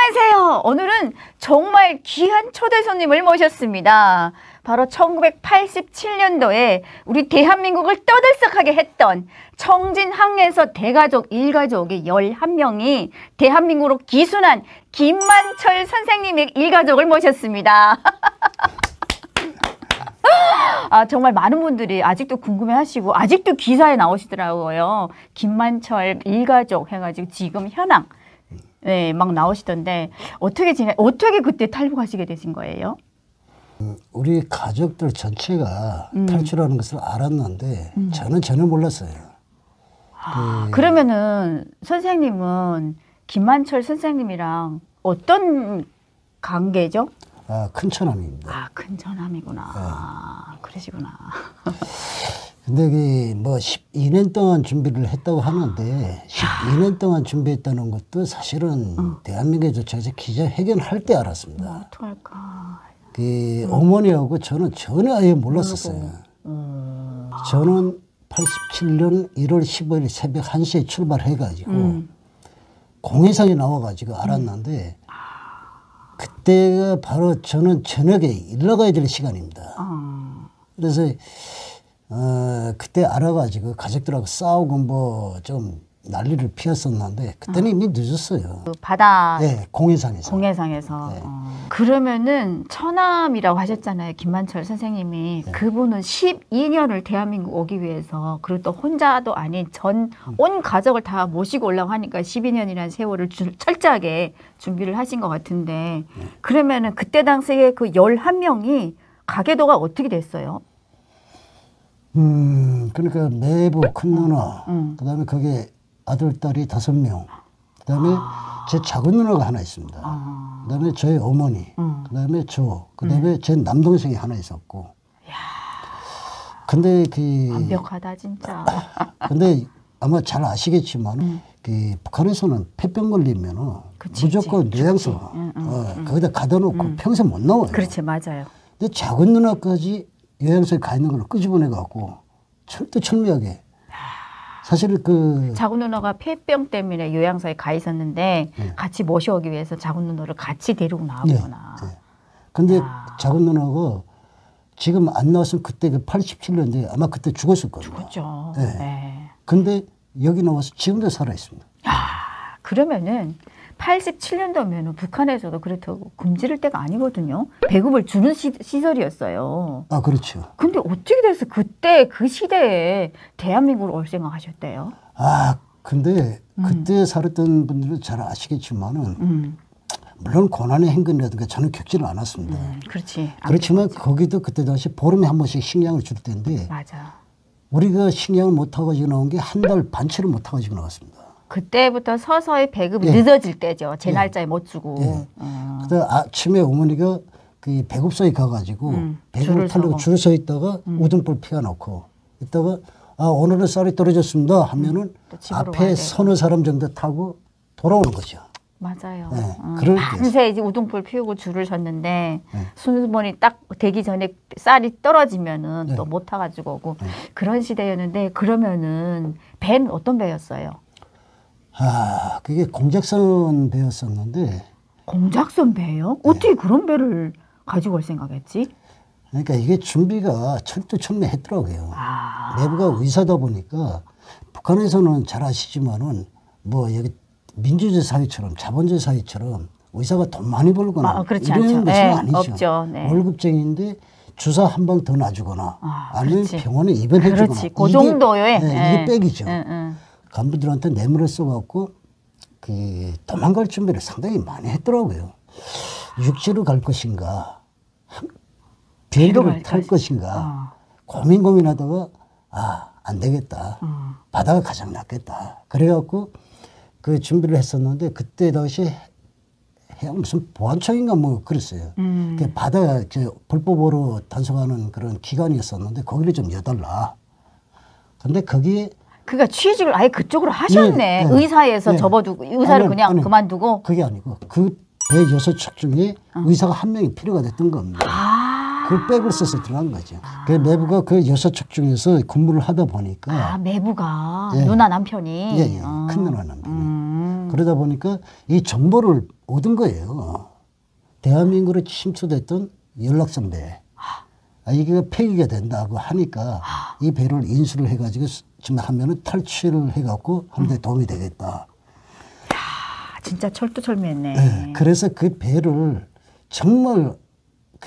안녕하세요. 오늘은 정말 귀한 초대 손님을 모셨습니다. 바로 1987년도에 우리 대한민국을 떠들썩하게 했던 청진항에서 대가족 일가족의 11명이 대한민국으로 기순한 김만철 선생님의 일가족을 모셨습니다. 정말 많은 분들이 아직도 궁금해하시고 아직도 기사에 나오시더라고요. 김만철 일가족 해가지고 지금 현황 막 나오시던데 어떻게 그때 탈북하시게 되신 거예요? 우리 가족들 전체가 탈출하는 것을 알았는데 저는 전혀 몰랐어요. 그러면은 선생님은 김만철 선생님이랑 어떤 관계죠? 큰 처남입니다. 큰 처남이구나. 그러시구나. 근데 뭐 12년 동안 준비를 했다고 하는데 12년 동안 준비했다는 것도 사실은 대한민국에 저에서 기자회견할 때 알았습니다. 어떡할까. 어머니하고 저는 전혀 아예 몰랐었어요. 저는 87년 1월 15일 새벽 1시에 출발해가지고 공해상에 나와가지고 알았는데 그때가 바로 저는 저녁에 일 나가야 될 시간입니다. 그래서 그때 알아가지고 가족들하고 싸우고 뭐 좀 난리를 피웠었는데 그때는 이미 늦었어요. 바다 공해상에서. 네. 그러면은 처남이라고 하셨잖아요. 김만철 선생님이. 그분은 12년을 대한민국 오기 위해서 그리고 또 혼자도 아닌 온 가족을 다 모시고 올라고 하니까 12년이라는 세월을 철저하게 준비를 하신 것 같은데 그러면은 그때 당시에 그 11명이 가계도가 어떻게 됐어요? 그러니까 매부 큰 누나, 그다음에 거기에 아들, 딸이 5명, 그다음에 제 작은 누나가 하나 있습니다. 그다음에 저희 어머니, 그다음에 그다음에 제 남동생이 하나 있었고. 근데 완벽하다 진짜. 근데 아마 잘 아시겠지만 북한에서는 폐병 걸리면은 무조건 요양소 거기다 가둬 놓고 평생 못 나와요. 그렇지, 맞아요. 근데 작은 누나까지 요양소에 가 있는 걸 끄집어내 갖고 철두철미하게 사실 작은 누나가 폐병 때문에 요양소에 가 있었는데 같이 모셔오기 위해서 작은 누나를 같이 데리고 나왔구나. 근데 작은 누나가 지금 안 나왔으면 그때 87년대 아마 그때 죽었을 거예요. 죽었죠. 근데 여기 나와서 지금도 살아 있습니다. 그러면은 87년도면은 북한에서도 그렇다고 금지를 때가 아니거든요. 배급을 주는 시설이었어요. 그렇죠. 근데 어떻게 돼서 그때 그 시대에 대한민국으로 올 생각하셨대요? 근데 그때 살았던 분들은 잘 아시겠지만은 물론 고난의 행군이라든가 저는 겪지는 않았습니다. 그렇지. 그렇지만 거기도 그때 당시 보름에 한 번씩 식량을 줄 때인데 맞아. 우리가 식량을 못 타가지고 나온 게 한 달 반치를 못 타가지고 나왔습니다. 그때부터 서서히 배급이 늦어질 때죠. 제 날짜에 못 주고. 그때 아침에 어머니가 그 배급소에 가가지고 배급을 타려고 줄 서 있다가 우등불 피워놓고 있다가 오늘은 쌀이 떨어졌습니다 하면은 앞에 서너 사람 정도 타고 돌아오는 거죠. 맞아요. 밤새 이제 우등불 피우고 줄을 섰는데 순번이 딱 되기 전에 쌀이 떨어지면은 또 못 타가지고 오고 그런 시대였는데 그러면은 배는 어떤 배였어요? 그게 공작선 배였었는데. 공작선 배요? 어떻게 그런 배를 가지고 올 생각했지? 그러니까 이게 준비가 철두철미했더라고요. 내부가 의사다 보니까 북한에서는 잘 아시지만은 뭐 여기 민주주의 사회처럼 자본주의 사회처럼 의사가 돈 많이 벌거나 이런 것은 아니죠. 없죠. 월급쟁이인데 주사 한 방 더 놔주거나 아니면 병원에 입원해주거나. 그렇지. 그 정도의. 이게 백이죠. 간부들한테 뇌물을 써갖고 도망갈 준비를 상당히 많이 했더라고요. 육지로 갈 것인가, 비행기를 탈 것인가 고민하다가 안 되겠다. 바다가 가장 낫겠다. 그래갖고 그 준비를 했었는데 그때 당시 무슨 보안청인가 뭐 그랬어요. 그 바다 불법으로 단속하는 그런 기관이었었는데 거기를 좀 여달라. 근데 거기에 그러니까 취직을 아예 그쪽으로 하셨네. 의사에서 접어두고 의사를 그냥 그만두고. 그게 아니고 그 배 6척 중에 의사가 한 명이 필요가 됐던 겁니다. 그 백을 써서 들어간 거죠. 그 내부가 그 6척 중에서 근무를 하다 보니까. 내부가 누나 남편이. 큰 누나 남편이. 그러다 보니까 이 정보를 얻은 거예요. 대한민국으로 침투됐던 연락선 배. 이게 폐기가 된다고 하니까 이 배를 인수를 해가지고 지금 하면은 탈취를 해갖고 하는데 도움이 되겠다. 진짜 철두철미했네. 네, 그래서 그 배를 정말 그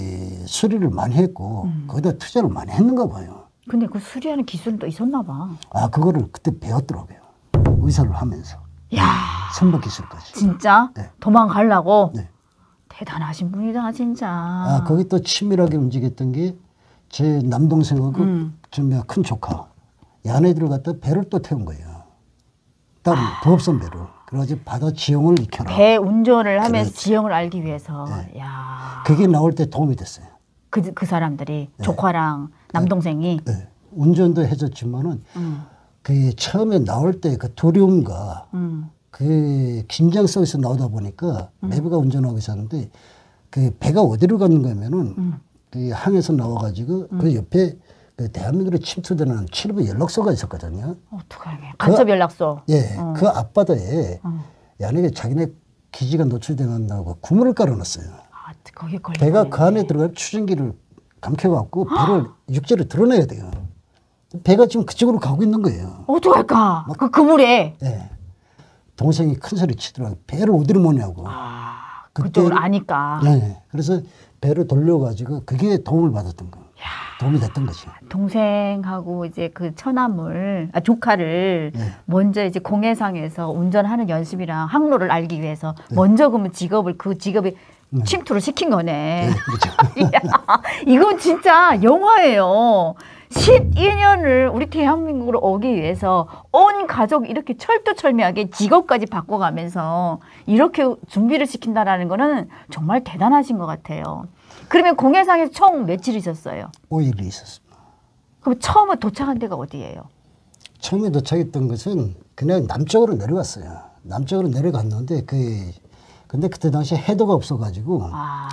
수리를 많이 했고 거기다 투자를 많이 했는가 봐요. 근데 그 수리하는 기술은 또 있었나 봐. 그거를 그때 배웠더라고요. 의사를 하면서. 야, 선박 기술까지. 진짜? 네. 도망가려고? 네. 대단하신 분이다, 진짜. 거기 또 치밀하게 움직였던 게 제 남동생하고 큰 조카. 야네들을 갖다 배를 또 태운 거예요. 다른 부업선 배를. 그래가지고 바다 지형을 익혀라. 배 운전을 하면서 그렇지. 지형을 알기 위해서. 네. 야. 그게 나올 때 도움이 됐어요. 그 사람들이 조카랑 남동생이. 네. 운전도 해줬지만은 그 처음에 나올 때 그 두려움과 그 긴장 속에서 나오다 보니까 내부가 운전하고 있었는데 그 배가 어디로 가는 거면은 그 항에서 나와가지고 그 옆에 그 대한민국에 침투되는 7부 연락소가 있었거든요. 어떡하게. 간첩 연락소. 예, 그 앞바다에 야네가 자기네 기지가 노출된다고 구멍을 깔아놨어요. 거기 걸려. 배가 그 안에 들어가 추진기를 감켜갖고 배를 육지로 드러내야 돼요. 배가 지금 그쪽으로 가고 있는 거예요. 어떡할까? 그 물에. 예. 동생이 큰 소리 치더라고요. 배를 어디로 모냐고. 그쪽을 아니까. 네. 그래서 배를 돌려가지고 그게 도움을 받았던 거. 도움이 됐던 거지. 동생하고 이제 그 처남을, 조카를 먼저 이제 공해상에서 운전하는 연습이랑 항로를 알기 위해서 먼저 그러면 그 직업에 침투를 시킨 거네. 그렇죠. 이건 진짜 영화예요. 12년을 우리 대한민국으로 오기 위해서 온 가족 이렇게 철두철미하게 직업까지 바꿔가면서 이렇게 준비를 시킨다라는 거는 정말 대단하신 것 같아요. 그러면 공해상에서 총 며칠이셨어요? 5일이 있었습니다. 그럼 처음에 도착한 데가 어디예요? 처음에 도착했던 것은 그냥 남쪽으로 내려갔어요. 남쪽으로 내려갔는데 근데 그때 당시에 해도가 없어가지고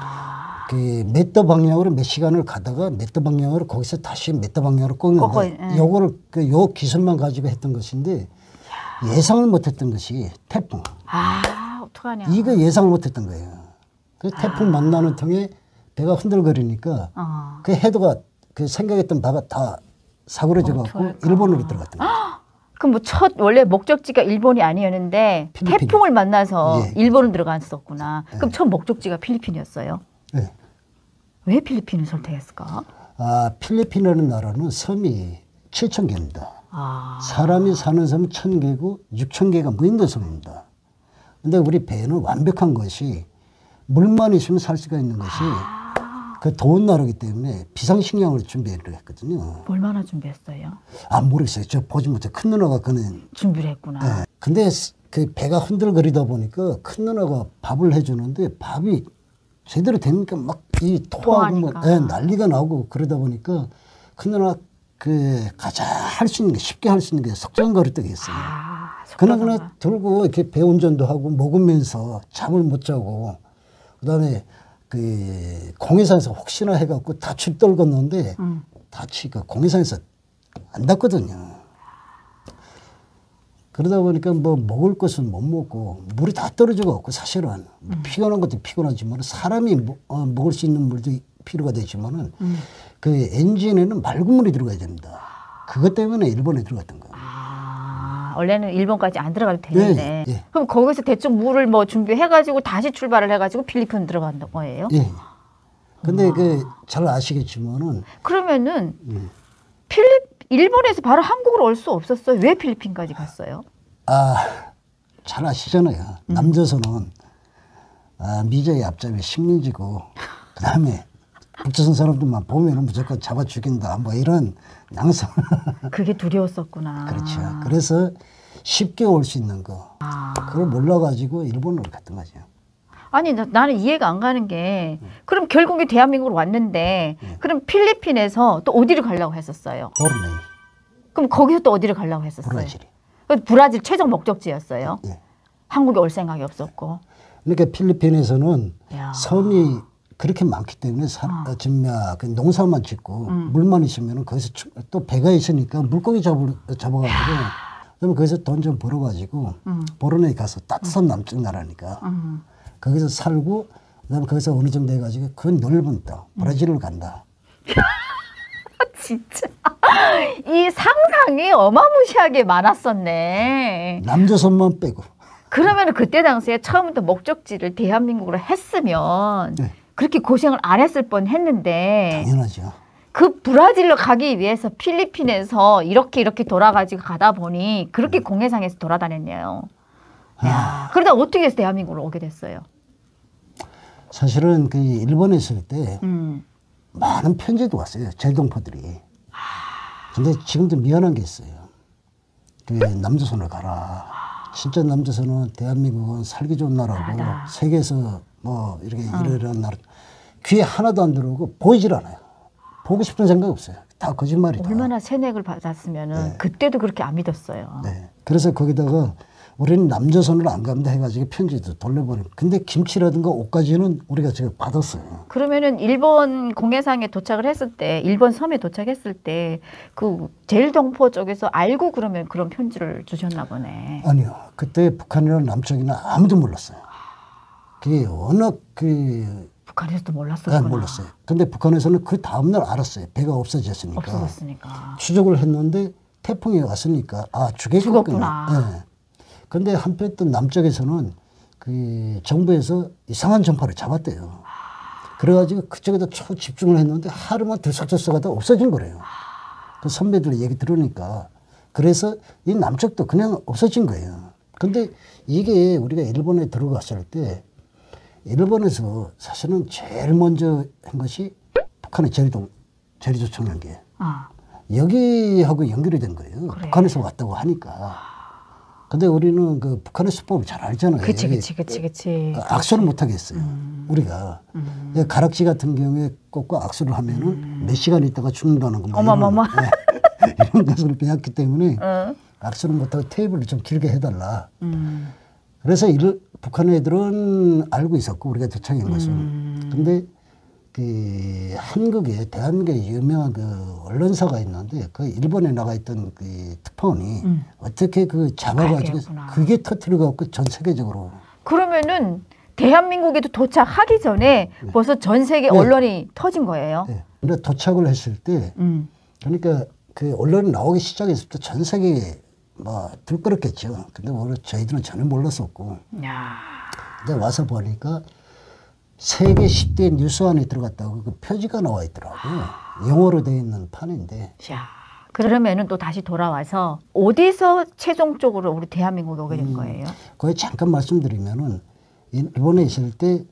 그 맷더 방향으로 몇 시간을 가다가 맷더 방향으로 거기서 다시 맷더 방향으로 꺾는데 요거를 요 기술만 가지고 했던 것인데 예상을 못했던 것이 태풍. 어떡하냐. 이거 예상을 못했던 거예요. 그 태풍 만나는 통에 배가 흔들거리니까 그 해도가 그 생각했던 바가 다 사그러져 갖고 일본으로 들어갔던 거죠. 그럼 원래 목적지가 일본이 아니었는데 필리핀. 태풍을 만나서 예. 일본으로 들어갔었구나. 그럼 첫 목적지가 필리핀이었어요? 네. 왜 필리핀을 선택했을까? 필리핀이라는 나라는 섬이 7,000개입니다. 사람이 사는 섬은 1,000개고 6,000개가 무인도 섬입니다. 근데 우리 배는 완벽한 것이 물만 있으면 살 수가 있는 것이 그 더운 나라이기 때문에 비상식량으로 준비를 했거든요. 얼마나 준비했어요? 모르겠어요. 저 보지 못해. 큰 누나가 그는 준비를 했구나. 네. 근데 그 배가 흔들거리다 보니까 큰 누나가 밥을 해주는데 밥이 제대로 되니까 막 이 토하고 뭐, 난리가 나고 그러다 보니까 큰 누나 그 가장 할 수 있는 게 쉽게 할 수 있는 게 석전거리떡이 있어요. 그나그나 들고 이렇게 배 운전도 하고 먹으면서 잠을 못 자고 그다음에 그 공해상에서 혹시나 해갖고 닻을 떨궜는데 닻이 그 공해상에서 안 닿거든요. 그러다 보니까 뭐 먹을 것은 못 먹고 물이 다 떨어져갖고 사실은 피곤한 것도 피곤하지만 사람이 먹을 수 있는 물도 필요가 되지만은 그 엔진에는 맑은 물이 들어가야 됩니다. 그것 때문에 일본에 들어갔던 거예요. 원래는 일본까지 안 들어가도 되는데. 예. 그럼 거기서 대충 물을 뭐 준비해가지고 다시 출발을 해가지고 필리핀 들어간 거예요? 예. 근데 잘 아시겠지만은. 그러면은 일본에서 바로 한국으로 올 수 없었어요? 왜 필리핀까지 갔어요? 잘 아시잖아요. 남조선은 미제의 앞잡이 식민지고 그다음에 북조선 사람들만 보면은 무조건 잡아 죽인다. 뭐 이런 양성. 그게 두려웠었구나. 그렇죠. 그래서 쉽게 올 수 있는 거. 그걸 몰라가지고 일본으로 갔던 거죠. 아니 나는 이해가 안 가는 게 그럼 결국에 대한민국으로 왔는데 그럼 필리핀에서 또 어디를 가려고 했었어요? 브루네이. 그럼 거기서 또 어디를 가려고 했었어요? 브라질이. 브라질 최종 목적지였어요? 예. 한국에 올 생각이 없었고. 그러니까 필리핀에서는 야. 섬이 그렇게 많기 때문에 그 농사만 짓고 물만 있으면 거기서 또 배가 있으니까 물고기 잡아가지고 그러면 거기서 돈 좀 벌어가지고 보르네에 가서 따뜻한 남쪽 나라니까 거기서 살고 그다음에 거기서 어느 정도 해가지고 그 넓은 땅 브라질을 간다. 진짜 이 상상이 어마무시하게 많았었네. 남조선만 빼고. 그러면 그때 당시에 처음부터 목적지를 대한민국으로 했으면 네. 그렇게 고생을 안 했을 뻔했는데. 당연하죠. 그 브라질로 가기 위해서 필리핀에서 이렇게 돌아가지고 가다 보니 그렇게 공해상에서 돌아다녔네요. 야, 그러다 어떻게 해서 대한민국으로 오게 됐어요? 사실은 그 일본에 있을 때 많은 편지도 왔어요. 제일동포들이. 근데 지금도 미안한 게 있어요. 그 남조선을 가라. 진짜 남조선은 대한민국은 살기 좋은 나라고 세계에서 뭐 이렇게 이러이러한 나라. 귀에 하나도 안 들어오고 보이질 않아요. 보고 싶은 생각 없어요. 다 거짓말이다. 얼마나 세뇌를 받았으면은 네. 그때도 그렇게 안 믿었어요. 네. 그래서 거기다가 우리는 남조선을 안 간다 해가지고 편지도 돌려보내고. 근데 김치라든가 옷까지는 우리가 지금 받았어요. 그러면은 일본 공해상에 도착을 했을 때, 일본 섬에 도착했을 때 그 제일동포 쪽에서 알고 그러면 그런 편지를 주셨나 보네. 아니요. 그때 북한이나 남쪽이나 아무도 몰랐어요. 그게 워낙 북한에서도 몰랐었구나. 네, 몰랐어요. 근데 북한에서는 그 다음날 알았어요. 배가 없어졌으니까. 추적을 했는데 태풍이 왔으니까 죽겠구나. 네. 근데 한편 또 남쪽에서는 그 정부에서 이상한 전파를 잡았대요. 그래가지고 그쪽에다 초집중을 했는데 하루만 들썩들썩하다 없어진 거래요. 그 선배들 얘기 들으니까. 그래서 이 남쪽도 그냥 없어진 거예요. 근데 이게 우리가 일본에 들어갔을 때 일본에서 사실은 제일 먼저 한 것이 북한의 제리조청연계. 여기하고 연결이 된 거예요. 그래. 북한에서 왔다고 하니까. 근데 우리는 그 북한의 수법을 잘 알잖아요. 그치. 악수를 못 하겠어요. 우리가. 가락지 같은 경우에 꼭과 악수를 하면은 몇 시간 있다가 죽는다는 거. 어마마마. 이런 것을 배웠기 때문에 악수를 못 하고 테이블을 좀 길게 해달라. 그래서 북한 애들은 알고 있었고 우리가 도착한 것을. 근데 그 한국에 대한민국에 유명한 그 언론사가 있는데 그 일본에 나가 있던 그 특파원이 어떻게 그 잡아가지고 그게 터뜨려 갖고 전 세계적으로. 그러면은 대한민국에도 도착하기 전에 벌써 전 세계 언론이 터진 거예요. 네. 근데 도착을 했을 때 그러니까 그 언론이 나오기 시작했을 때 전 세계에 뭐 들끓었겠죠. 근데 오늘 저희들은 전혀 몰랐었고. 근데 와서 보니까 세계 10대 뉴스 안에 들어갔다고 그 표지가 나와 있더라고요. 영어로 되어 있는 판인데. 그러면은 또 다시 돌아와서 어디서 최종적으로 우리 대한민국에 오게 된 거예요? 거기 잠깐 말씀드리면은 일본에 있을 때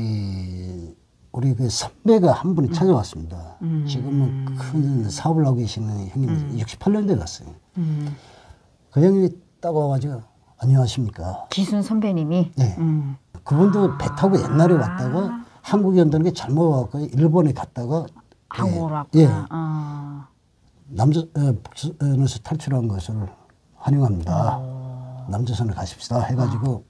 우리 그 선배가 한 분이 찾아왔습니다. 지금은 큰 사업을 하고 계시는 형님 68년대 갔어요. 그 형님이 딱 와가지고 안녕하십니까. 기순 선배님이? 네. 그분도 배 타고 옛날에 왔다가 한국에 온다는 게 잘못 와갖고 일본에 갔다가 한국으로 왔구나. 남조선에서 탈출한 것을 환영합니다. 남조선에 가십시다 해가지고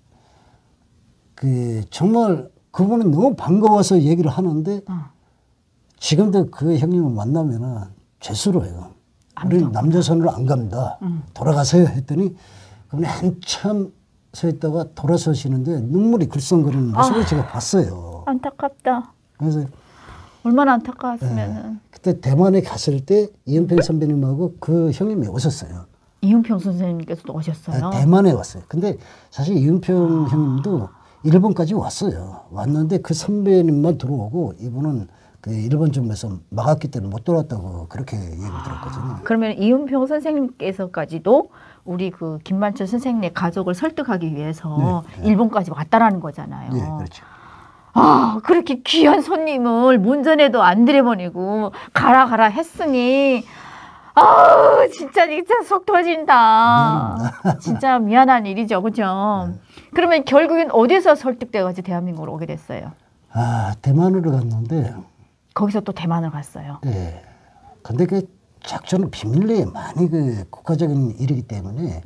정말 그분은 너무 반가워서 얘기를 하는데 지금도 그 형님을 만나면은 죄수로 해요. 우리는 남조선으로 안 갑니다. 돌아가세요 했더니 그분이 한참 서 있다가 돌아서시는데 눈물이 글썽거리는 모습을 제가 봤어요. 안타깝다. 그래서 얼마나 안타까웠으면은. 그때 대만에 갔을 때 이은평 선배님하고 그 형님이 오셨어요. 이은평 선생님께서도 오셨어요? 대만에 왔어요. 근데 사실 이은평 형님도 일본까지 왔어요. 왔는데 그 선배님만 들어오고 이분은 그 일본 정부에서 막았기 때문에 못 돌아왔다고 그렇게 얘기를 들었거든요. 그러면 이은평 선생님께서까지도 우리 그 김만철 선생님의 가족을 설득하기 위해서 일본까지 왔다라는 거잖아요. 네, 그렇죠. 그렇게 귀한 손님을 문전에도 안 들여보내고 가라 했으니 진짜 속 터진다. 미안합니다. 진짜 미안한 일이죠, 그죠? 그러면 결국엔 어디서 설득돼가지고 대한민국으로 오게 됐어요? 대만으로 갔는데. 거기서 또 대만을 갔어요. 네. 근데 그 작전은 비밀리에 많이 그 국가적인 일이기 때문에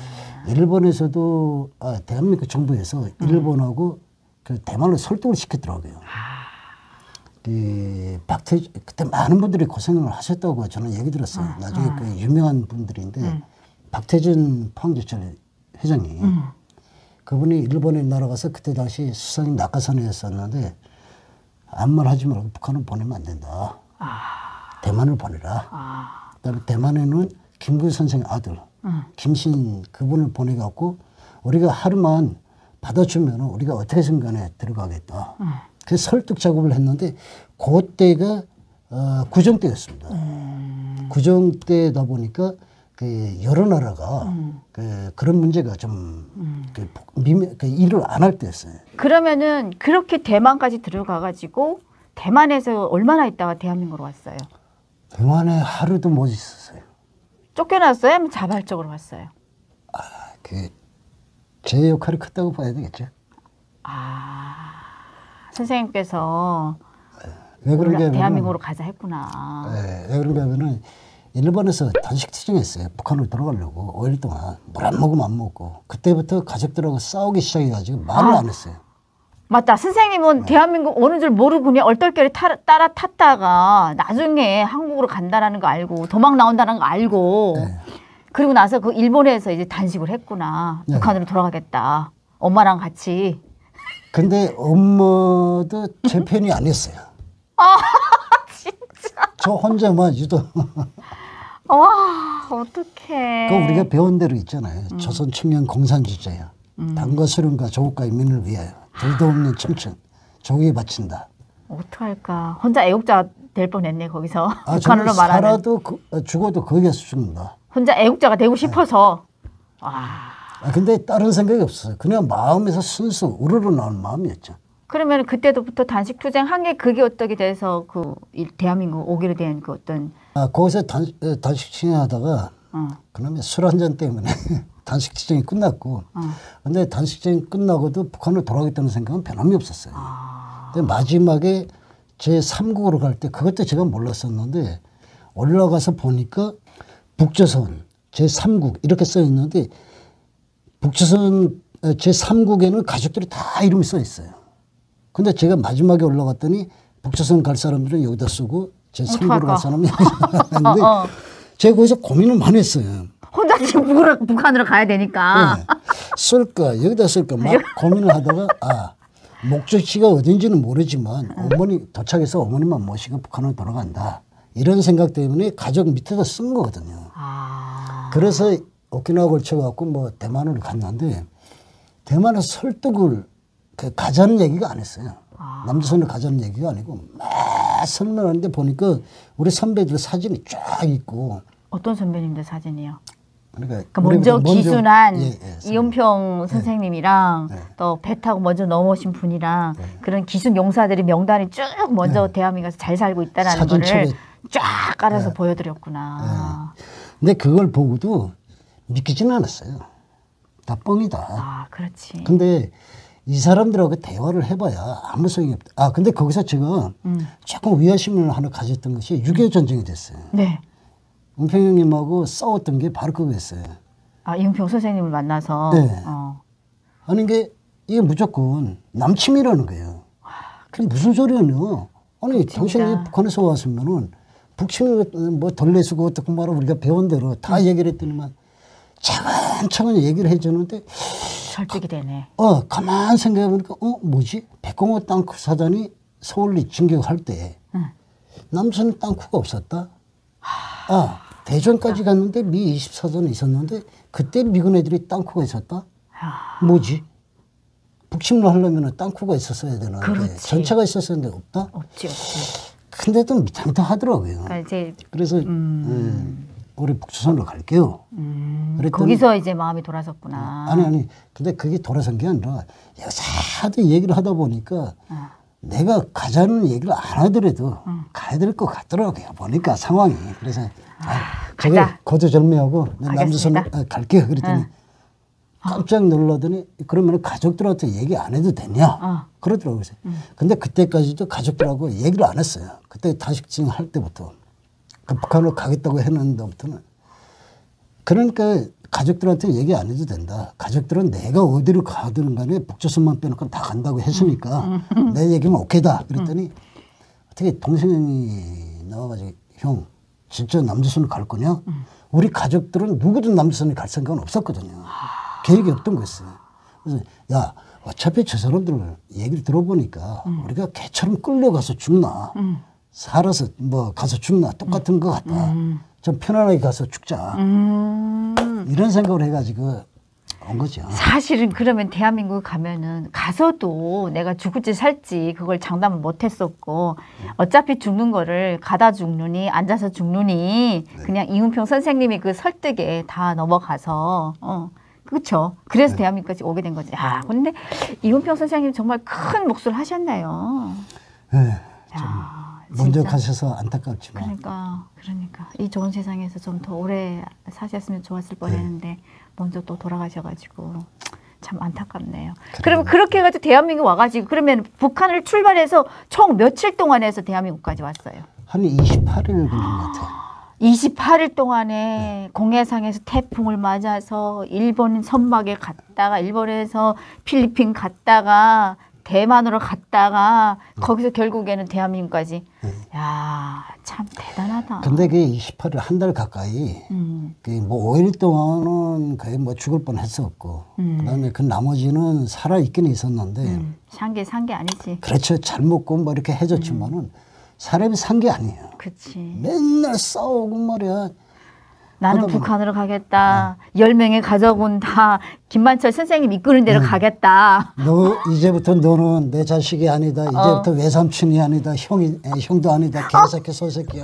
일본에서도 대한민국 정부에서 일본하고 그 대만을 설득을 시켰더라고요. 그때 많은 분들이 고생을 하셨다고 저는 얘기 들었어요. 나중에 그 유명한 분들인데 박태준 포항제철 회장이 그분이 일본에 날아가서 그때 당시 수상이 낙하산이었었는데 아무 말 하지 말고 북한을 보내면 안 된다. 대만을 보내라. 그다음에 대만에는 김구 선생 아들 김신 그분을 보내갖고 우리가 하루만 받아주면 우리가 어떻게든 간에 들어가겠다. 그래서 설득 작업을 했는데 그때가 구정 때였습니다. 구정 때다 보니까 그 여러 나라가 그런 문제가 좀 일을 안 할 때였어요. 그러면은 그렇게 대만까지 들어가가지고 대만에서 얼마나 있다가 대한민국으로 왔어요? 대만에 하루도 못 있었어요. 쫓겨났어요? 아니면 자발적으로 왔어요? 제 역할이 컸다고 봐야 되겠죠. 선생님께서 왜 그런가 하면 대한민국으로 가자 했구나. 네, 왜 그런가 하면은 일본에서 단식 투쟁했어요. 북한으로 돌아가려고 5일 동안 물 안 먹으면 안 먹고 그때부터 가족들하고 싸우기 시작해가지고 말을 안 했어요. 맞다. 선생님은 대한민국 오는 줄 모르고 그냥 얼떨결에 따라 탔다가 나중에 한국으로 간다라는 거 알고 도망 나온다는 거 알고 그리고 나서 그 일본에서 이제 단식을 했구나. 북한으로 돌아가겠다. 엄마랑 같이. 근데 엄마도 제 편이 아니었어요. 진짜. 저 혼자만 유도. 와, 어떡해. 그 우리가 배운 대로 있잖아요. 조선 청년 공산주의자야. 당과 수령과 조국과 인민을 위하여 둘도 없는 청춘 조국에 바친다. 어떡할까. 혼자 애국자 될 뻔했네 거기서. 북한으로 말하는. 살아도 죽어도 거기에서 죽는다. 혼자 애국자가 되고 싶어서. 근데 다른 생각이 없었어요. 그냥 마음에서 순수 우르르 나온 마음이었죠. 그러면 그때부터 단식 투쟁 한 게 그게 어떻게 돼서 그 대한민국 오기로 된 그 어떤. 거기서 단식 투쟁하다가 그러면 술 한 잔 때문에 단식 투쟁이 끝났고 근데 단식 투쟁이 끝나고도 북한으로 돌아가겠다는 생각은 변함이 없었어요. 근데 마지막에 제3국으로 갈 때 그것도 제가 몰랐었는데 올라가서 보니까 북조선 제3국 이렇게 써 있는데 북조선 제3국에는 가족들이 다 이름이 써 있어요. 근데 제가 마지막에 올라갔더니 북조선 갈 사람들은 여기다 쓰고 제3국으로 갈 사람이 여기다 했는데 제가 거기서 고민을 많이 했어요. 혼자 지금 북한으로 가야 되니까. 네. 쓸까 여기다 쓸까 막 고민을 하다가 목적지가 어딘지는 모르지만 어머니 도착해서 어머니만 모시고 북한으로 돌아간다. 이런 생각 때문에 가족 밑에다 쓴 거거든요. 그래서 오키나와 걸쳐갖고 뭐 대만으로 갔는데 대만에서 설득을 가자는 얘기가 안 했어요. 남조선을 가자는 얘기가 아니고 막 설명하는데 보니까 우리 선배들 사진이 쫙 있고. 어떤 선배님들 사진이요? 그러니까 먼저 기순한 이은평 선생님이랑 또 배 타고 먼저 넘어오신 분이랑 그런 기순 용사들의 명단이 쭉 먼저 대한민국에서 잘 살고 있다는 거를 쫙 깔아서 보여드렸구나. 근데 그걸 보고도 믿기지는 않았어요. 다 뻥이다. 그렇지. 근데 이 사람들하고 대화를 해봐야 아무 소용이 없다. 근데 거기서 제가 조금 위화심을 하나 가졌던 것이 6.25 전쟁이 됐어요. 네. 은평 형님하고 싸웠던 게 바로 그거였어요. 이은평 선생님을 만나서. 네. 아니 이게 무조건 남침이라는 거예요. 그게 무슨 소리예요? 아니 당신이 북한에서 왔으면은 북침을 뭐 덜 내수고 어떻게 말하고 우리가 배운 대로 다 얘기를 했더니만 차근차근 얘기를 해주는데 설득이 되네. 가만 생각해보니까 뭐지? 백공호 땅크 사단이 서울리 진격할 때 남선 땅크가 없었다. 대전까지 갔는데 미 24선이 있었는데 그때 미군 애들이 땅크가 있었다. 뭐지? 북침을 하려면 땅크가 있었어야 되는데 그렇지. 전차가 있었는데 없다. 없지. 근데도 미탕탕하더라고요. 그래서 우리 북조선으로 갈게요. 거기서 이제 마음이 돌아섰구나. 아니. 근데 그게 돌아선 게 아니라 여기서 하도 얘기를 하다 보니까 내가 가자는 얘기를 안 하더라도 가야 될 것 같더라고요. 보니까 상황이. 그래서 가자. 거두절미하고 남조선으로 갈게요. 그랬더니 깜짝 놀라더니 그러면 가족들한테 얘기 안 해도 되냐? 그러더라고요. 근데 그때까지도 가족들하고 얘기를 안 했어요. 그때 단식증 할 때부터. 북한으로 가겠다고 했는데부터는. 그러니까 가족들한테 얘기 안 해도 된다. 가족들은 내가 어디로 가든 간에 북조선만 빼놓고 다 간다고 했으니까 내 얘기면 오케이다. 그랬더니 어떻게 동생이 나와가지고 형 진짜 남조선을 갈 거냐? 우리 가족들은 누구든 남조선에 갈 생각은 없었거든요. 계획이 없던 거였어요. 그래서 야 어차피 저 사람들 얘기를 들어보니까 우리가 개처럼 끌려가서 죽나 살아서 뭐 가서 죽나 똑같은 것 같다. 좀 편안하게 가서 죽자. 이런 생각을 해가지고 온 거죠. 사실은 그러면 대한민국 가면은 가서도 내가 죽을지 살지 그걸 장담을 못 했었고 어차피 죽는 거를 가다 죽느니 앉아서 죽느니 그냥 이은평 선생님이 그 설득에 다 넘어가서 그렇죠. 그래서 대한민국까지 오게 된 거지. 아, 근데 이은평 선생님 정말 큰 몫을 하셨네요. 네. 야, 먼저 진짜. 가셔서 안타깝지만. 그러니까 이 좋은 세상에서 좀 더 오래 사셨으면 좋았을 뻔했는데 먼저 또 돌아가셔가지고 참 안타깝네요. 그러면 그렇게 해가지고 대한민국 와가지고 그러면 북한을 출발해서 총 며칠 동안 해서 대한민국까지 왔어요? 한 28일 걸린 것 같아요. 28일 동안에 공해상에서 태풍을 맞아서 일본 선막에 갔다가 일본에서 필리핀 갔다가 대만으로 갔다가 거기서 결국에는 대한민국까지. 야, 참 대단하다. 근데 그 28일 한 달 가까이 그뭐 5일 동안은 거의 뭐 죽을 뻔했었고 그다음에 그 나머지는 살아 있긴 있었는데 산 게 아니지. 그렇죠. 잘 먹고 뭐 이렇게 해줬지만은 사람이 산 게 아니에요. 그치. 맨날 싸우고 말이야. 나는 북한으로 가겠다. 10명의 가족은 다 김만철 선생님 이끄는 대로 가겠다. 너 이제부터 너는 내 자식이 아니다. 이제부터 외삼촌이 아니다. 형도 아니다. 개새끼 소새끼야.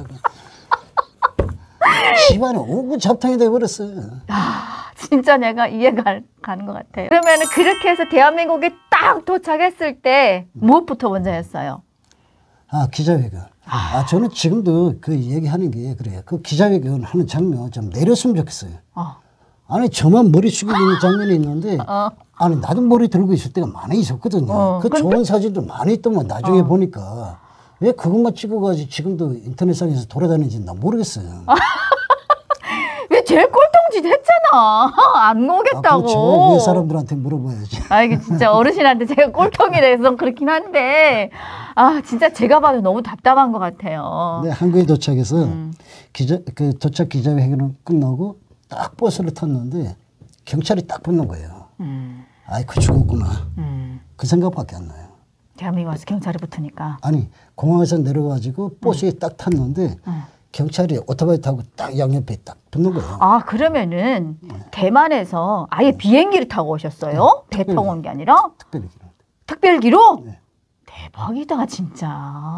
집안이 오구잡탕이 돼버렸어요. 아, 진짜 내가 이해가 가는 것 같아요. 그러면 그렇게 해서 대한민국에 딱 도착했을 때 무엇부터 먼저 했어요? 아, 기자회견. 저는 지금도 그 얘기하는 게 그래요. 그 기자회견 하는 장면 좀 내렸으면 좋겠어요. 아니, 저만 머리 숙이고 있는 장면이 있는데, 아니, 나도 머리 들고 있을 때가 많이 있었거든요. 그 좋은 사진도 많이 있더만 나중에 보니까. 왜 그것만 찍어가지고 지금도 인터넷상에서 돌아다니는지 나 모르겠어요. 왜 제일 꼴통짓 했잖아. 안 오겠다고. 저 위에 사람들한테 물어봐야지. 아, 이게 진짜 어르신한테 제가 꼴통이 돼서 그렇긴 한데, 아, 진짜 제가 봐도 너무 답답한 것 같아요. 네, 한국에 도착해서 도착 기자회견을 끝나고 딱 버스를 탔는데 경찰이 딱 붙는 거예요. 아이고, 죽었구나. 그 생각밖에 안 나요. 대한민국 와서 경찰이 붙으니까. 아니, 공항에서 내려가지고 버스에 딱 탔는데 경찰이 오토바이 타고 딱 양옆에 딱 붙는 거예요. 아, 그러면은 대만에서 아예 비행기를 타고 오셨어요? 배 타고 온 게 아니라? 특별히. 특별기로? 네. 대박이다, 진짜.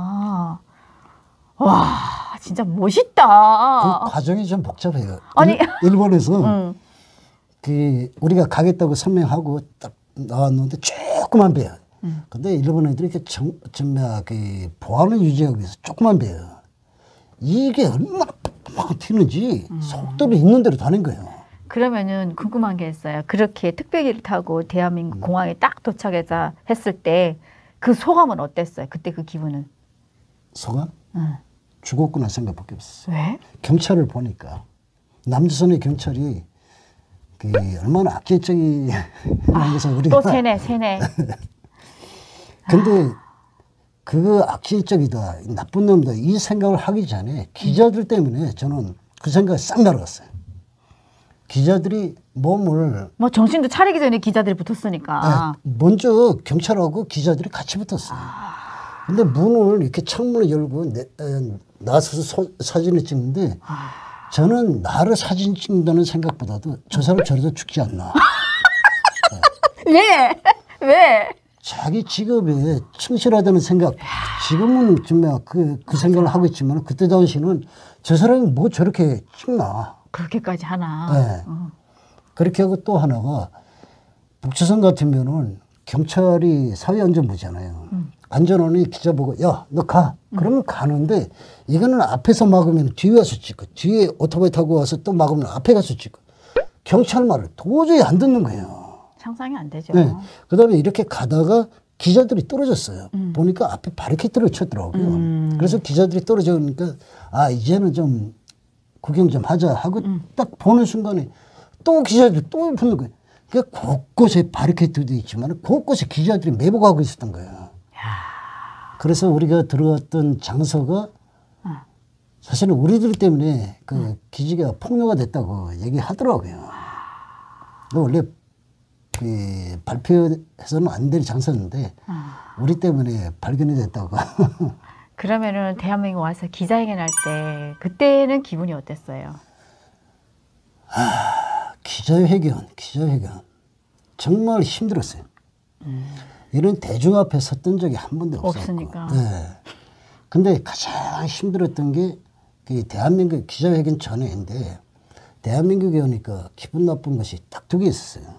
와, 진짜 멋있다. 그 과정이 좀 복잡해요. 아니. 일본에서 그 우리가 가겠다고 설명하고 딱 나왔는데 조그만 배요. 근데 일본 애들이 이렇게 그 보안을 유지하기 위해서 조그만 배요. 이게 얼마나 막 튀는지 속도를 있는 대로 다닌 거예요. 그러면은 궁금한 게 있어요. 그렇게 특별기를 타고 대한민국 공항에 딱 도착해서 했을 때 그 소감은 어땠어요? 그때 그 기분은? 소감? 죽었구나 생각밖에 없었어요. 왜? 경찰을 보니까 남조선의 경찰이 그 얼마나 악질적인 것을 우리가 또 세네. 근데 그 악질적이다, 나쁜 놈이다 이 생각을 하기 전에 기자들 때문에 저는 그 생각이 싹 날아갔어요. 기자들이 몸을 뭐 정신도 차리기 전에 기자들이 붙었으니까. 먼저 경찰하고 기자들이 같이 붙었어요. 근데 문을 이렇게 창문을 열고 나서서 사진을 찍는데 저는 나를 사진 찍는다는 생각보다도 저 사람 저러다 죽지 않나. 왜? 자기 직업에 충실하다는 생각. 지금은 정말 그 생각을 하고 있지만 그때 당시는 저 사람이 뭐 저렇게 찍나. 그렇게까지 하나. 네. 그렇게 하고 또 하나가 북조선 같으면은 경찰이 사회안전부잖아요. 안전원이 기자 보고 야, 너 가. 그러면 가는데 이거는 앞에서 막으면 뒤에 와서 찍고 뒤에 오토바이 타고 와서 또 막으면 앞에 가서 찍고 경찰 말을 도저히 안 듣는 거예요. 상상이 안 되죠. 네. 그다음에 이렇게 가다가 기자들이 떨어졌어요. 보니까 앞에 바리케이트를 쳤더라고요. 그래서 기자들이 떨어지니까 아, 이제는 좀 구경 좀 하자 하고 딱 보는 순간에 또 기자들이 또 붙는 거예요. 그러니까 곳곳에 바리케이트도 있지만 곳곳에 기자들이 매복하고 있었던 거예요. 그래서 우리가 들어갔던 장소가 사실은 우리들 때문에 그 기지가 폭로가 됐다고 얘기하더라고요. 원래 그 발표해서는 안 될 장사인데 우리 때문에 발견이 됐다고. 그러면은 대한민국 와서 기자회견 할 때 그때는 기분이 어땠어요? 기자회견 정말 힘들었어요. 이런 대중 앞에 섰던 적이 한 번도 없었고. 없으니까. 네. 근데 가장 힘들었던 게 그 대한민국 기자회견 전에인데 대한민국에 오니까 기분 나쁜 것이 딱 두 개 있었어요.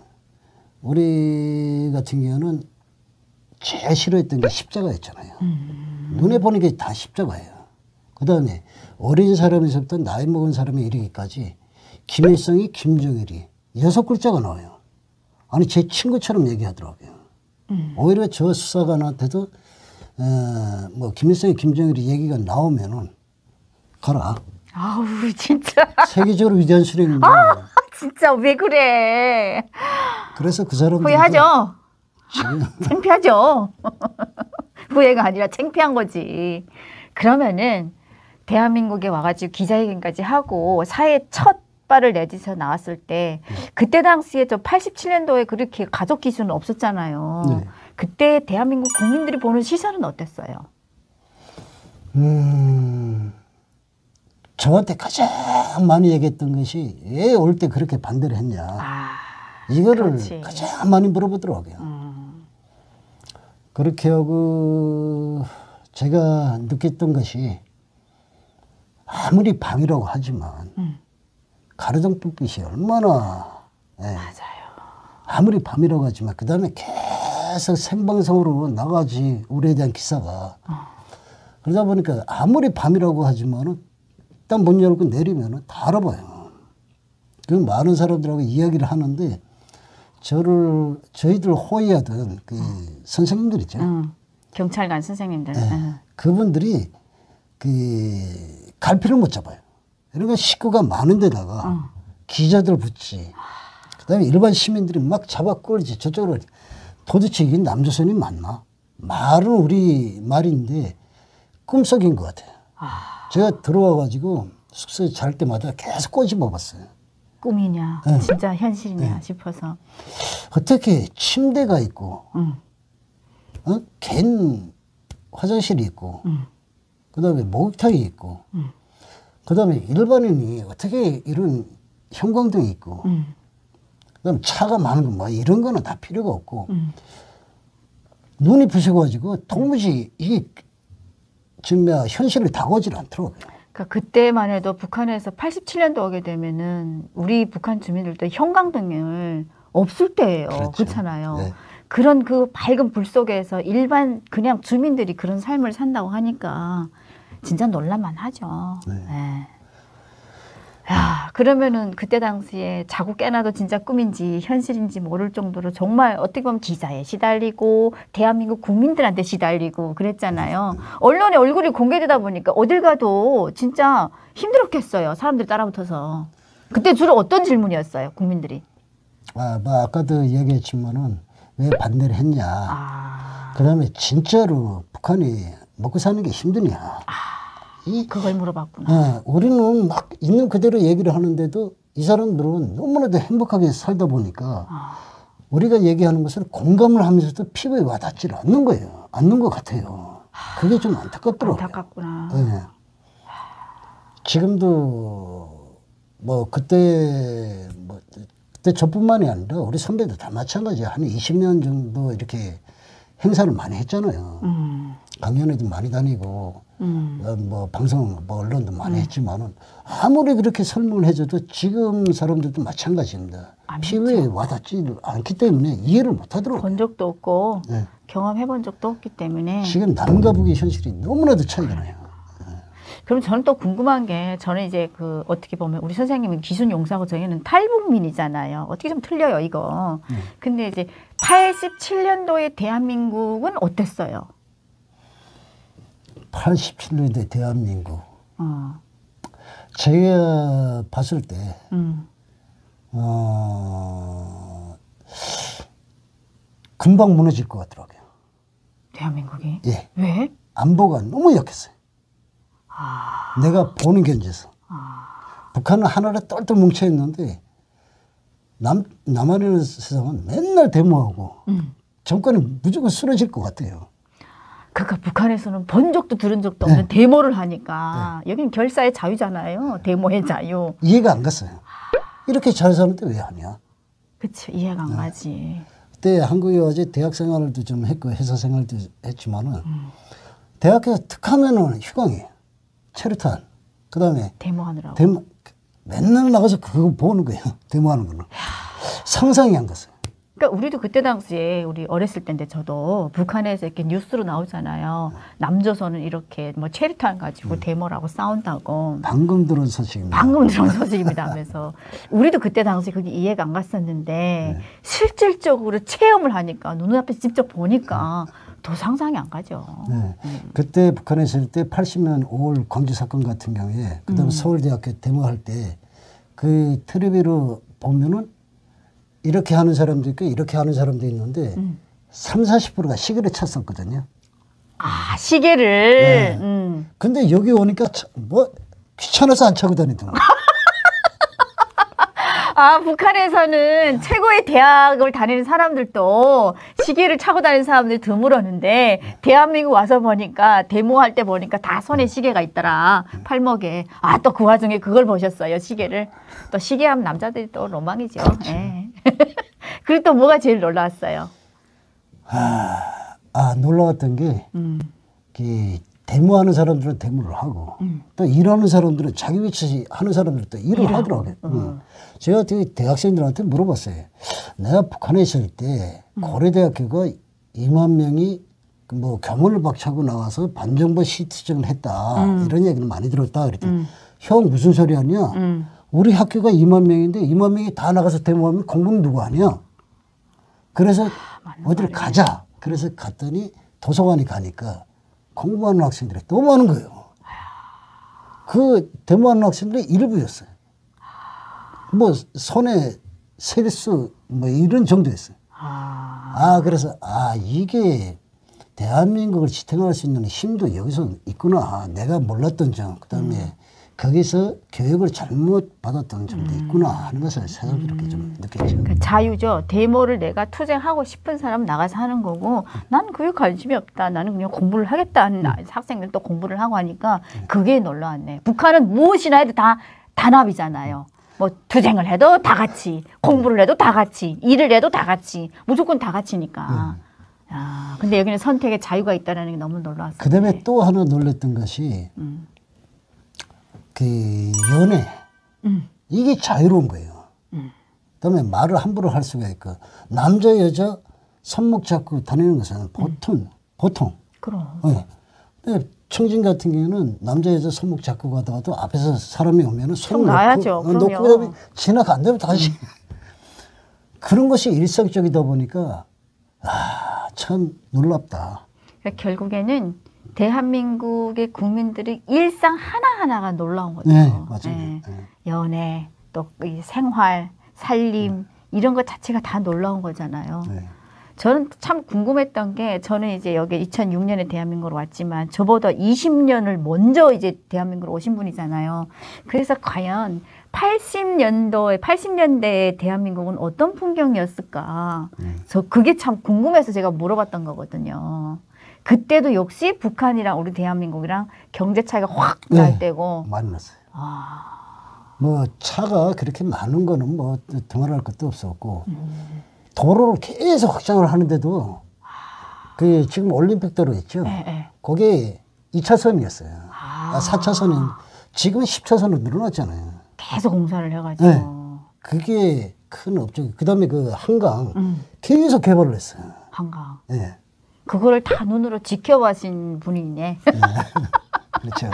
우리 같은 경우는 제일 싫어했던 게 십자가였잖아요. 눈에 보는 게 다 십자가예요. 그 다음에 어린 사람에서부터 나이 먹은 사람에 이르기까지 김일성이 김정일이 6글자가 나와요. 아니 제 친구처럼 얘기하더라고요. 오히려 저 수사관한테도 뭐 김일성이 김정일이 얘기가 나오면은 가라. 아우 진짜. 세계적으로 위대한 수령인데. 진짜 왜 그래? 그래서 그 사람들 후회하죠. 지금 창피하죠. 후회가 아니라 창피한 거지. 그러면은 대한민국에 와가지고 기자회견까지 하고 사회 첫 발을 내딛어 나왔을 때 그때 당시에 저 87년도에 그렇게 가족 기준은 없었잖아요. 네. 그때 대한민국 국민들이 보는 시선은 어땠어요? 저한테 가장 많이 얘기했던 것이 왜 올 때 그렇게 반대를 했냐. 이거를 그렇지. 가장 많이 물어보더라고요. 그렇게 하고 제가 느꼈던 것이 아무리 밤이라고 하지만 가로등 불빛이 얼마나 맞아요. 아무리 밤이라고 하지만 그 다음에 계속 생방송으로 나가지 우리에 대한 기사가 그러다 보니까 아무리 밤이라고 하지만은 딱 문 열고 내리면은 다 알아봐요. 그 많은 사람들하고 이야기를 하는데 저희들 호위하던 그 선생님들 있죠. 경찰관 선생님들. 그분들이 그 갈피를 못 잡아요. 그러니까 식구가 많은 데다가 기자들 붙지. 그다음에 일반 시민들이 막 잡아 끌지. 저쪽으로 도대체 이게 남조선이 맞나? 말은 우리 말인데 꿈속인 것 같아요. 제가 들어와가지고 숙소에 잘 때마다 계속 꼬집어 봤어요. 꿈이냐, 네. 진짜 현실이냐 네. 싶어서. 어떻게 침대가 있고, 갠 화장실이 있고, 그 다음에 목욕탕이 있고, 그 다음에 일반인이 어떻게 이런 형광등이 있고, 그 다음에 차가 많은 거, 뭐 이런 거는 다 필요가 없고, 눈이 부셔가지고 도무지 이게 지금 현실을 다가오질 않더라고요. 그러니까 그때만 해도 북한에서 87년도 오게 되면은 우리 북한 주민들도 형광등을 없을 때예요. 그렇죠. 그렇잖아요. 네. 그런 그 밝은 불 속에서 일반 그냥 주민들이 그런 삶을 산다고 하니까 진짜 놀랄만 하죠. 네. 네. 야, 그러면은 그때 당시에 자고 깨나도 진짜 꿈인지 현실인지 모를 정도로 정말 어떻게 보면 기사에 시달리고 대한민국 국민들한테 시달리고 그랬잖아요. 언론에 얼굴이 공개되다 보니까 어딜 가도 진짜 힘들었겠어요. 사람들 따라붙어서. 그때 주로 어떤 질문이었어요, 국민들이? 뭐 아까도 얘기했지만은 왜 반대를 했냐. 그 다음에 진짜로 북한이 먹고 사는 게 힘드냐. 그걸 물어봤구나. 우리는 막 있는 그대로 얘기를 하는데도 이 사람들은 너무나도 행복하게 살다 보니까 우리가 얘기하는 것을 공감을 하면서도 피부에 와닿지 않는 거예요. 않는 것 같아요. 그게 좀 안타깝더라고요. 안타깝구나. 네. 지금도 뭐 그때 저뿐만이 아니라 우리 선배도 다 마찬가지야. 한 20년 정도 이렇게 행사를 많이 했잖아요. 강연회도 많이 다니고 뭐 방송 뭐 언론도 많이 했지만은 아무리 그렇게 설명을 해줘도 지금 사람들도 마찬가지입니다. 피부에 와닿지 않기 때문에 이해를 못 하더라고요. 본 적도 없고 네. 경험해본 적도 없기 때문에. 지금 남과 북의 현실이 너무나도 차이가 나요. 그럼 저는 또 궁금한 게 저는 이제 그 어떻게 보면 우리 선생님은 기순 용사고 저희는 탈북민이잖아요. 어떻게 좀 틀려요 이거. 근데 이제 87년도의 대한민국은 어땠어요? 87년대 대한민국. 제가 봤을 때 금방 무너질 것 같더라고요. 대한민국이? 예. 왜? 안보가 너무 약했어요. 내가 보는 견지에서. 북한은 하나로 똘똘 뭉쳐 있는데 남한이라는 세상은 맨날 데모하고 정권이 무조건 쓰러질 것 같아요. 그러니까 북한에서는 본 적도 들은 적도 없는 데모를 하니까 여기는 결사의 자유잖아요. 데모의 자유. 이해가 안 갔어요. 이렇게 잘 사는데 왜 하냐. 그치, 이해가 안 가지. 그때 한국에 와서 대학 생활도 좀 했고 회사 생활도 했지만은 대학에서 툭하면은 휴강이에요. 체류탄. 그다음에 데모하느라고. 맨날 나가서 그거 보는 거예요. 데모하는 거는. 상상이 안 갔어요. 그러니까 우리도 그때 당시에 우리 어렸을 때인데 저도 북한에서 이렇게 뉴스로 나오잖아요. 남조선은 이렇게 뭐 체류탄 가지고 데모라고 싸운다고. 방금 들은 소식입니다. 방금 들은 소식입니다 하면서 우리도 그때 당시 그게 이해가 안 갔었는데 실질적으로 체험을 하니까 눈앞에 직접 보니까 더 상상이 안 가죠. 네. 그때 북한에 있을 때 80년 5월 광주 사건 같은 경우에 그다음에 서울대학교 데모할 때 그 텔레비로 보면은 이렇게 하는 사람도 있고 이렇게 하는 사람도 있는데 30~40%가 시계를 찼었거든요. 아, 시계를. 네. 근데 여기 오니까 뭐 귀찮아서 안 차고 다니더라고요. 아, 북한에서는 최고의 대학을 다니는 사람들도 시계를 차고 다니는 사람들이 드물었는데 대한민국 와서 보니까 데모할 때 보니까 다 손에 시계가 있더라. 팔목에. 아, 또 그 와중에 그걸 보셨어요. 시계를. 또 시계하면 남자들이 또 로망이죠. 그렇죠. 예. 그리고 또 뭐가 제일 놀라웠어요? 놀라웠던 게 데모하는 사람들은 데모를 하고 또 일하는 사람들은 자기 위치 하는 사람들은 또 일을 하더라고요. 제가 대학생들한테 물어봤어요. 내가 북한에 있을 때 고려대학교가 2만 명이 뭐 교문을 박차고 나와서 반정부 시티즌을 했다. 이런 얘기를 많이 들었다. 그랬더니 형 무슨 소리 하냐. 우리 학교가 2만 명인데 2만 명이 다 나가서 데모하면 공부는 누구 하냐. 그래서 어디를 가자. 그래서 갔더니 도서관에 가니까 공부하는 학생들이 너무 많은 거예요. 그 데모하는 학생들이 일부였어요. 뭐 손에 셀 수 뭐 이런 정도였어요. 그래서 이게 대한민국을 지탱할 수 있는 힘도 여기서 있구나. 내가 몰랐던 점, 그다음에 거기서 교육을 잘못 받았던 점도 있구나 하는 것을 새삼스럽게 좀 느꼈죠. 그러니까 자유죠. 데모를 내가 투쟁하고 싶은 사람 나가서 하는 거고 난 그게 관심이 없다. 나는 그냥 공부를 하겠다 하는 학생들 또 공부를 하고 하니까 그게 놀라웠네. 북한은 무엇이나 해도 다 단합이잖아요. 뭐 투쟁을 해도 다 같이, 공부를 해도 다 같이, 일을 해도 다 같이, 무조건 다 같이니까. 근데 여기는 선택의 자유가 있다는 게 너무 놀라웠어요. 그다음에 또 하나 놀랐던 것이 그 연애 이게 자유로운 거예요. 그다음에 말을 함부로 할 수가 있고 남자 여자 손목 잡고 다니는 것은 보통. 그럼. 근데 청진 같은 경우는 남자 여자 손목 잡고 가다가도 앞에서 사람이 오면은 손 놔야죠. 놓고 그다음에 지나간다면 다시 그런 것이 일상적이다 보니까 참 놀랍다. 그러니까 결국에는 대한민국의 국민들의 일상 하나하나가 놀라운 거죠. 네, 맞아요. 네. 연애, 또 이 생활, 살림 이런 것 자체가 다 놀라운 거잖아요. 네. 저는 참 궁금했던 게 저는 이제 여기 2006년에 대한민국으로 왔지만 저보다 20년을 먼저 이제 대한민국으로 오신 분이잖아요. 그래서 과연 80년대의 대한민국은 어떤 풍경이었을까? 저 그게 참 궁금해서 제가 물어봤던 거거든요. 그때도 역시 북한이랑 우리 대한민국이랑 경제 차이가 확 날 때고. 많이 났어요. 뭐 차가 그렇게 많은 거는 뭐 두말할 것도 없었고 도로를 계속 확장을 하는데도 그 지금 올림픽도로 있죠. 그게 2차선이었어요. 4차선이 지금 10차선으로 늘어났잖아요. 계속 공사를 해가지고. 네. 그게 큰 업적이. 그다음에 그 한강 계속 개발을 했어요. 한강. 네. 그거를 다 눈으로 지켜보신 분이네. 그렇죠.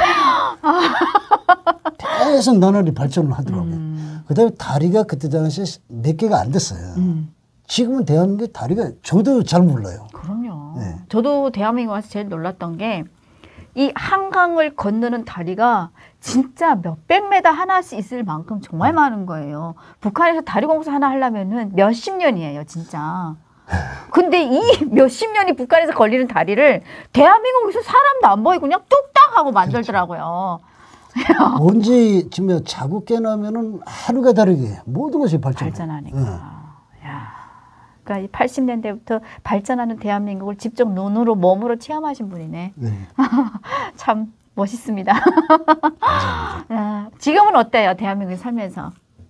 계속 나날이 발전을 하더라고요. 그다음에 다리가 그때 당시에 몇 개가 안 됐어요. 지금은 대한민국 다리가 저도 잘 몰라요. 그럼요. 네. 저도 대한민국 와서 제일 놀랐던 게 이 한강을 건너는 다리가 진짜 몇백 메다 하나씩 있을 만큼 정말 많은 거예요. 북한에서 다리 공사 하나 하려면은 몇십 년이에요, 진짜. 근데 이 몇십 년이 북한에서 걸리는 다리를 대한민국에서 사람도 안 보이고 그냥 뚝딱 하고 만들더라고요. 언제 지금 자고 깨나면은 하루가 다르게 모든 것이 발전하니까. 야. 그러니까 이 80년대부터 발전하는 대한민국을 직접 눈으로 몸으로 체험하신 분이네. 참 멋있습니다. 지금은 어때요? 대한민국에 살면서?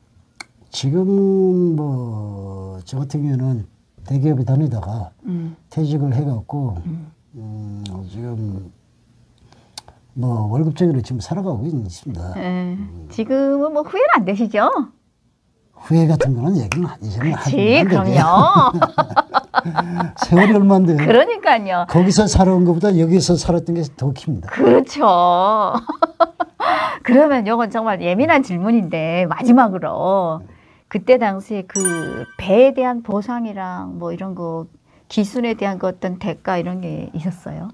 지금 뭐 저 같은 경우는 대기업에 다니다가 퇴직을 해갖고 지금 뭐 월급쟁이로 지금 살아가고 있습니다. 지금은 뭐 후회는 안 되시죠? 후회 같은 거는 얘기는 이제는 그렇지, 그럼요. 세월이 얼마인데. 그러니까요. 거기서 살아온 것보다 여기서 살았던 게 더 깁니다. 그렇죠. 그러면 이건 정말 예민한 질문인데 마지막으로 그때 당시에 그 배에 대한 보상이랑 뭐 이런 거 기순에 대한 그 어떤 대가 이런 게 있었어요?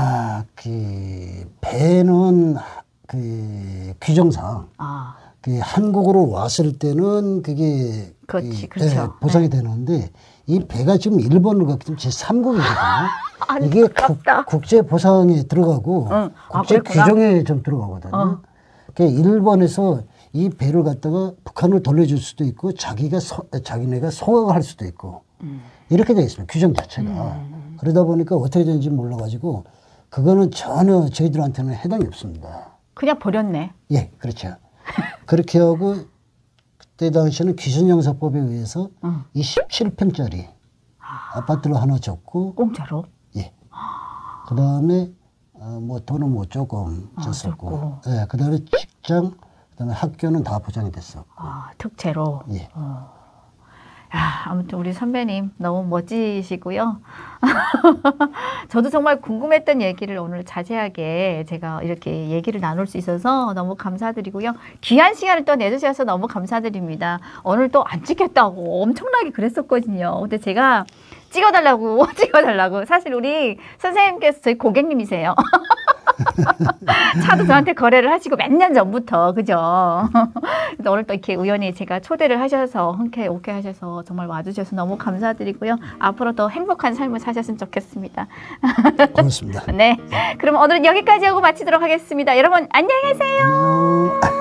그 배는 그 규정상 그 한국으로 왔을 때는 그게 그렇지, 그렇죠. 보상이 되는데 이 배가 지금 일본으로 갔기 때문에 제3국이거든요. 이게 국제 보상에 들어가고 국제 규정에 좀 들어가거든요. 그러니까 일본에서 이 배를 갖다가 북한으로 돌려줄 수도 있고 자기네가 소각할 수도 있고 이렇게 되어 있습니다. 규정 자체가. 그러다 보니까 어떻게 되는지 몰라가지고 그거는 전혀 저희들한테는 해당이 없습니다. 그냥 버렸네. 예, 그렇죠. 그렇게 하고 그때 당시에는 기준영사법에 의해서 이 17평짜리 아파트를 하나 줬고 공짜로? 예. 그 다음에 뭐 돈은 뭐 조금 줬었고 예, 그 다음에 직장 그다음에 학교는 다 보장이 됐었고. 특채로. 예. 야, 아무튼 우리 선배님 너무 멋지시고요. 저도 정말 궁금했던 얘기를 오늘 자세하게 제가 이렇게 얘기를 나눌 수 있어서 너무 감사드리고요. 귀한 시간을 또 내주셔서 너무 감사드립니다. 오늘 또 안 찍겠다고 엄청나게 그랬었거든요. 근데 제가 찍어달라고 사실 우리 선생님께서 저희 고객님이세요. 차도 저한테 거래를 하시고 몇 년 전부터 그죠? 그래서 오늘 또 이렇게 우연히 제가 초대를 하셔서 흔쾌히 오케이 하셔서 정말 와주셔서 너무 감사드리고요. 앞으로 더 행복한 삶을 사셨으면 좋겠습니다. 고맙습니다. 네, 그럼 오늘은 여기까지 하고 마치도록 하겠습니다. 여러분 안녕히 계세요.